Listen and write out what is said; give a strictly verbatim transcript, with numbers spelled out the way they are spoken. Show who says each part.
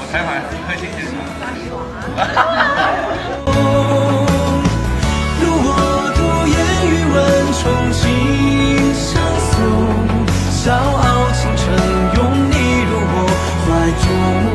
Speaker 1: 开怀，客气先生。
Speaker 2: 如我独言语问，憧憬相送，骄傲倾城，拥你入我怀中。